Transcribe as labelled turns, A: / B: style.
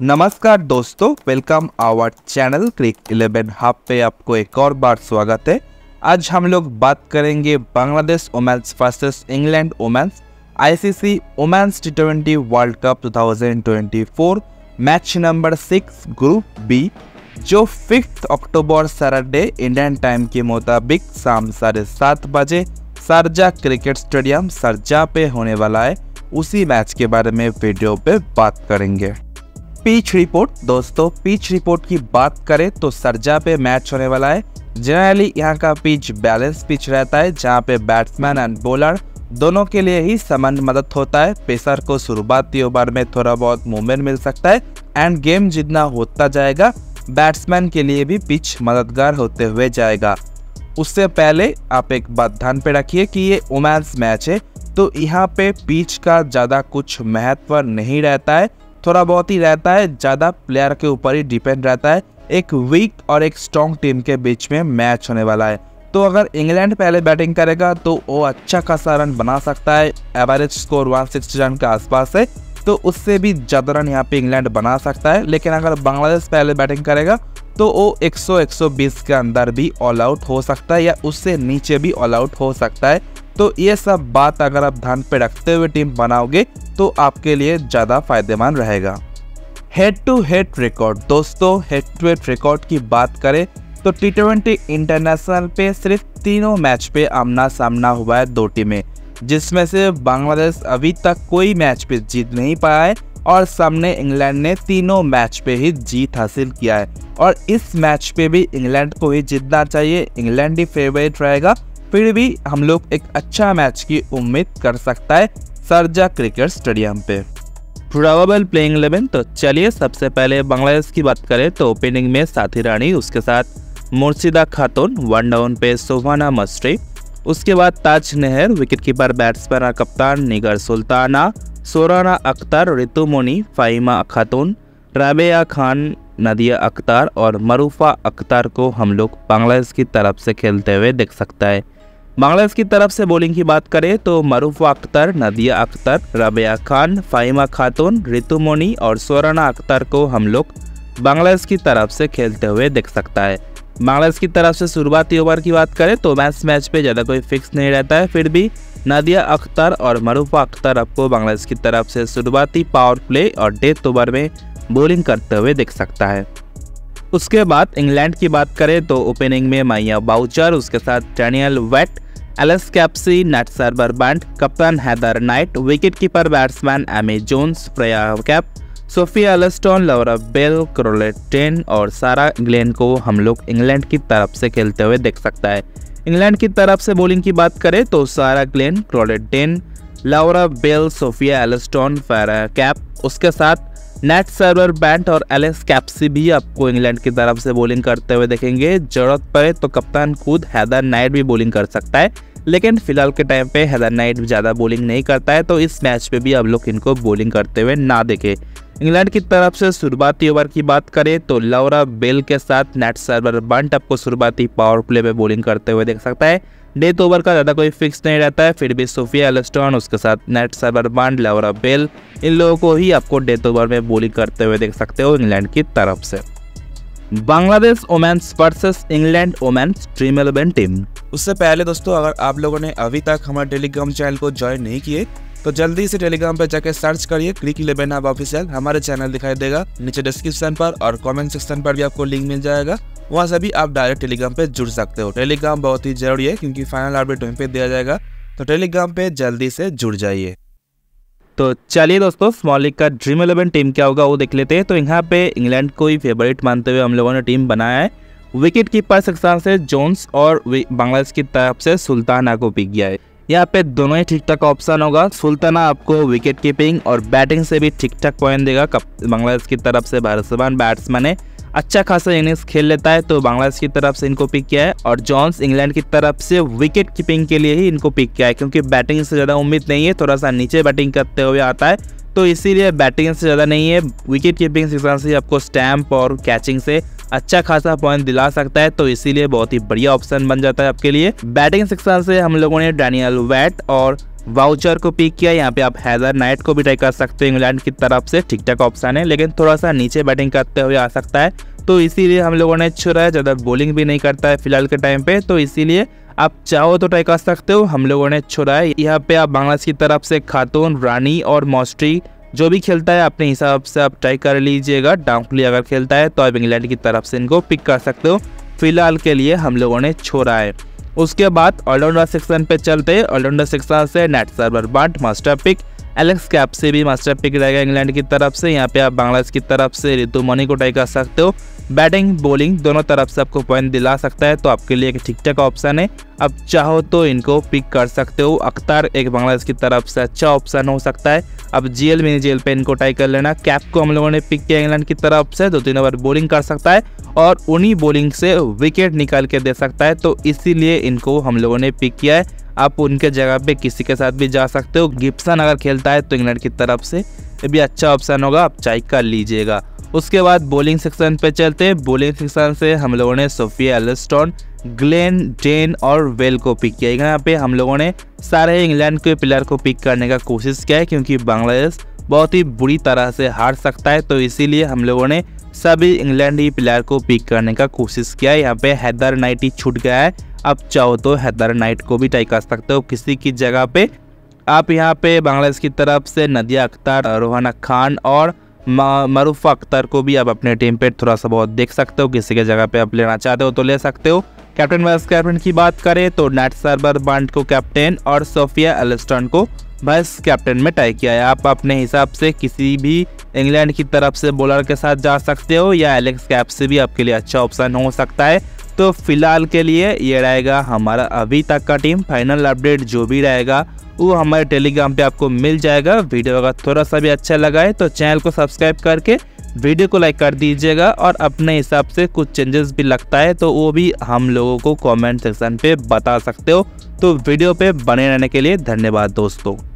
A: नमस्कार दोस्तों, welcome our channel Crick 11 Hub पे आपको एक और बार स्वागत है। आज हम लोग बात करेंगे Bangladesh women's versus England women's ICC women's टी20 world cup 2024 match number 6 group B, जो 5 अक्टूबर सैटरडे इंडियन टाइम के मुताबिक शाम 7:30 बजे शारजा क्रिकेट स्टेडियम शारजा पे होने वाला है। उसी मैच के बारे में वीडियो पे बात करेंगे। पिच रिपोर्ट दोस्तों, पिच रिपोर्ट की बात करें तो शारजा पे मैच होने वाला है। जनरली यहाँ का पिच बैलेंस पिच रहता है, जहाँ पे बैट्समैन एंड बॉलर दोनों के लिए ही समान मदद होता है। पेसर को शुरुआती ओवर में थोड़ा बहुत मूवमेंट मिल सकता है एंड गेम जितना होता जाएगा बैट्समैन के लिए भी पिच मददगार होते हुए जाएगा। उससे पहले आप एक बात ध्यान पे रखिए कि ये वुमेन्स मैच है, तो यहाँ पे पिच का ज़्यादा कुछ महत्व नहीं रहता है, थोड़ा बहुत ही रहता है, ज़्यादा प्लेयर के ऊपर ही डिपेंड रहता है। एक वीक और एक स्ट्रॉन्ग टीम के बीच में मैच होने वाला है, तो अगर इंग्लैंड पहले बैटिंग करेगा तो वो अच्छा खासा रन बना सकता है। एवरेज स्कोर 160 रन के आसपास है, तो उससे भी ज़्यादा रन यहाँ पे इंग्लैंड बना सकता है। लेकिन अगर बांग्लादेश पहले बैटिंग करेगा तो वो 100-120 के अंदर भी ऑल आउट हो सकता है या उससे नीचे भी ऑल आउट हो सकता है। तो ये सब बात अगर आप ध्यान पे रखते हुए टीम बनाओगे तो आपके लिए ज़्यादा फायदेमंद रहेगा। हेड टू हेड रिकॉर्ड दोस्तों, हेड टू हेड रिकॉर्ड की बात करें तो टी20 इंटरनेशनल पे सिर्फ तीनों मैच पे आमना सामना हुआ है दो टीमें, जिसमें से बांग्लादेश अभी तक कोई मैच पे जीत नहीं पाया है और सामने इंग्लैंड ने तीनों मैच पे ही जीत हासिल किया है। और इस मैच पे भी इंग्लैंड को ही जीतना चाहिए, इंग्लैंड ही फेवरेट रहेगा। फिर भी हम लोग एक अच्छा मैच की उम्मीद कर सकता है शारजा क्रिकेट स्टेडियम पे। प्रोबेबल प्लेइंग 11, तो चलिए सबसे पहले बांग्लादेश की बात करें तो ओपनिंग में साथी रानी, उसके साथ मुर्शिदा खातून, 1 डाउन पे शोभाना मस्री, उसके बाद ताज नेहर, विकेटकीपर बैट्समैन और कप्तान निगर सुल्ताना, सोराना अख्तर, ऋतुमणि, फाहिमा खातून, राबिया खान, नदिया अख्तर और मरूफा अख्तर को हम लोग बांग्लादेश की तरफ से खेलते हुए देख सकता है। बांग्लादेश की तरफ से बॉलिंग की बात करें तो मरूफा अख्तर, नदिया अख्तर, राबिया खान, फाहिमा खातून, ऋतुमणि और सोराना अख्तर को हम लोग बांग्लादेश की तरफ से खेलते हुए देख सकता है। बांग्लादेश की तरफ से शुरुआती ओवर की बात करें तो मैच पे ज़्यादा कोई फिक्स नहीं रहता है, फिर भी नदिया अख्तर और मरूफा अख्तर आपको बांग्लादेश की तरफ से शुरुआती पावर प्ले और डेथ ओवर में बॉलिंग करते हुए देख सकता है। उसके बाद इंग्लैंड की बात करें तो ओपनिंग में माइया बाउचर, उसके साथ Danielle Wyatt, Alex Capsey, Nat Sciver-Brunt, कप्तान Heather Knight, wicketkeeper batsman Amy Jones, Freya Kemp, Sophia Ecclestone, Laura Bell, Charlotte Dean और सारा ग्लेन को हम लोग इंग्लैंड की तरफ से खेलते हुए देख सकता है। इंग्लैंड की तरफ से बॉलिंग की बात करें तो Sarah Glenn, Charlotte Dean, Laura Bell, Sophia Ecclestone, Freya Kemp, उसके साथ नेट सर्वरबैंड और एलेक्स कैप्सी भी आपको इंग्लैंड की तरफ से बॉलिंग करते हुए देखेंगे। जरूरत पड़े तो कप्तान खुद हैदर नाइट भी बॉलिंग कर सकता है, लेकिन फिलहाल के टाइम पे हैदर नाइट ज़्यादा बॉलिंग नहीं करता है, तो इस मैच पे भी आप लोग इनको बॉलिंग करते हुए ना देखें। इंग्लैंड की तरफ से शुरुआती ओवर की बात करें तो लौरा बेल के साथ नेट सर्वरबैंड आपको शुरुआती पावर प्ले पे बॉलिंग करते हुए देख सकता है। डेथ ओवर का ज़्यादा कोई फिक्स नहीं रहता है, फिर भी सोफिया एलिस्टन, उसके साथ नेट सर्वरबैंड, लौरा बेल, इन लोगों को ही आपको डेथ ओवर में बॉलिंग करते हुए देख सकते हो इंग्लैंड की तरफ से। Bangladesh women's versus England women's dream 11 team. उससे पहले दोस्तों, अगर आप लोगों ने अभी तक हमारे टेलीग्राम चैनल को ज्वाइन नहीं किए तो जल्दी से टेलीग्राम पर जाकर सर्च करिए क्रिक 11 हब ऑफिशियल। हमारे चैनल दिखाई देगा नीचे डिस्क्रिप्शन पर और कमेंट सेक्शन पर भी आपको लिंक मिल जाएगा, वहाँ से भी आप डायरेक्ट टेलीग्राम पे जुड़ सकते हो। टेलीग्राम बहुत ही जरूरी है क्योंकि फाइनल अपडेट वहीं पे दिया जाएगा, तो टेलीग्राम पे जल्दी से जुड़ जाइए। तो चलिए दोस्तों, स्मॉल लीग का ड्रीम 11 टीम क्या होगा वो देख लेते हैं। तो यहाँ पे इंग्लैंड को ही फेवरेट मानते हुए हम लोगों ने टीम बनाया है। विकेट कीपर सेक्शन से जोन्स और बांग्लादेश की तरफ से सुल्ताना को पिक किया है। यहाँ पे दोनों ही ठीक ठाक ऑप्शन होगा। सुल्ताना आपको विकेट कीपिंग और बैटिंग से भी ठीक ठाक पॉइंट देगा। बांग्लादेश की तरफ से भरोसेमंद बैट्समैन है, अच्छा खासा इनिंग्स खेल लेता है, तो बांग्लादेश की तरफ से इनको पिक किया है। और जॉन्स इंग्लैंड की तरफ से विकेट कीपिंग के लिए ही इनको पिक किया है, क्योंकि बैटिंग से ज़्यादा उम्मीद नहीं है, थोड़ा सा नीचे बैटिंग करते हुए आता है, तो इसीलिए बैटिंग से ज़्यादा नहीं है। विकेट कीपिंग सेक्शन से आपको स्टैम्प और कैचिंग से अच्छा खासा पॉइंट दिला सकता है, तो इसीलिए बहुत ही बढ़िया ऑप्शन बन जाता है आपके लिए। बैटिंग सेक्शन से हम लोगों ने डैनियल वेट और वाउचर को पिक किया। यहाँ पे आप हैदर नाइट को भी ट्राई कर सकते हो, इंग्लैंड की तरफ से ठीक ठाक ऑप्शन है, लेकिन थोड़ा सा नीचे बैटिंग करते हुए आ सकता है, तो इसीलिए हम लोगों ने छोड़ा है। ज़्यादा बॉलिंग भी नहीं करता है फिलहाल के टाइम पे, तो इसीलिए आप चाहो तो ट्राई कर सकते हो, हम लोगों ने छोड़ा है। यहाँ पे आप बांग्लादेश की तरफ से खातून, रानी और मॉस्ट्री जो भी खेलता है अपने हिसाब से आप ट्राई कर लीजिएगा। डाउनली अगर खेलता है तो आप इंग्लैंड की तरफ से इनको पिक कर सकते हो, फिलहाल के लिए हम लोगों ने छोड़ा है। उसके बाद ऑलराउंडर सेक्शन पे चलते हैं। ऑलराउंडर सेक्शन से Nat Sciver Brunt master pick, Alex Capsey भी मास्टर पिक रहेगा इंग्लैंड की तरफ से। यहाँ पे आप बांग्लादेश की तरफ से रितु मनी को ट्राई कर सकते हो, बैटिंग बॉलिंग दोनों तरफ से आपको पॉइंट दिला सकता है, तो आपके लिए एक ठीक ठाक ऑप्शन है। आप चाहो तो इनको पिक कर सकते हो। अख्तर एक बांग्लादेश की तरफ से अच्छा ऑप्शन हो सकता है। अब जीएल मिनी जेल पे इनको ट्राई कर लेना। कैप को हम लोगों ने पिक किया इंग्लैंड की तरफ से, 2-3 ओवर बॉलिंग कर सकता है और उन्हीं बॉलिंग से विकेट निकाल के दे सकता है, तो इसीलिए इनको हम लोगों ने पिक किया है। आप उनके जगह पे किसी के साथ भी जा सकते हो। गिब्सन अगर खेलता है तो इंग्लैंड की तरफ से ये भी अच्छा ऑप्शन होगा, आप ट्राई कर लीजिएगा। उसके बाद बॉलिंग सेक्शन पे चलते हैं। बॉलिंग सेक्शन से हम लोगों ने सोफिया एलिस्टन, ग्लेन डेन और वेल को पिक किया। यहाँ पे हम लोगों ने सारे इंग्लैंड के प्लेयर को पिक करने का कोशिश किया है, क्योंकि बांग्लादेश बहुत ही बुरी तरह से हार सकता है, तो इसीलिए हम लोगों ने सभी इंग्लैंडी प्लेयर को पिक करने का कोशिश किया है। यहाँ पे हैदर नाइट ही छूट गया है, आप चाहो तो हैदर नाइट को भी ट्राई कर सकते हो किसी की जगह पे। आप यहाँ पे बांग्लादेश की तरफ से नदिया अख्तर, रोहाना खान और मरूफा अख्तर को भी आप अपने टीम पे थोड़ा सा बहुत देख सकते हो, किसी के जगह पे आप लेना चाहते हो तो ले सकते हो। कैप्टन वाइस कैप्टन की बात करें तो नेट सर्वर बंट को कैप्टन और सोफिया एलिस्टन को वाइस कैप्टन में ट्राई किया है। आप अपने हिसाब से किसी भी इंग्लैंड की तरफ से बॉलर के साथ जा सकते हो, या एलेक्स कैप से भी आपके लिए अच्छा ऑप्शन हो सकता है। तो फिलहाल के लिए ये रहेगा हमारा अभी तक का टीम। फाइनल अपडेट जो भी रहेगा वो हमारे टेलीग्राम पे आपको मिल जाएगा। वीडियो अगर थोड़ा सा भी अच्छा लगा है तो चैनल को सब्सक्राइब करके वीडियो को लाइक कर दीजिएगा, और अपने हिसाब से कुछ चेंजेस भी लगता है तो वो भी हम लोगों को कमेंट सेक्शन पे बता सकते हो। तो वीडियो पे बने रहने के लिए धन्यवाद दोस्तों।